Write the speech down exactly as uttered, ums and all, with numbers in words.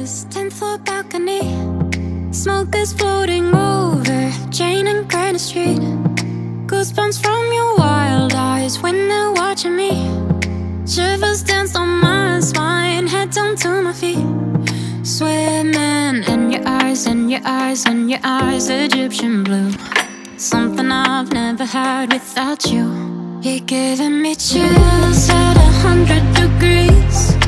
this tenth floor balcony. Smoke is floating over Jane and Granite Street. Goosebumps from your wild eyes when they're watching me. Shivers danced on my spine, head down to my feet. Swimming in your eyes, in your eyes, in your eyes, Egyptian blue. Something I've never had without you. You're giving me chills at a hundred degrees.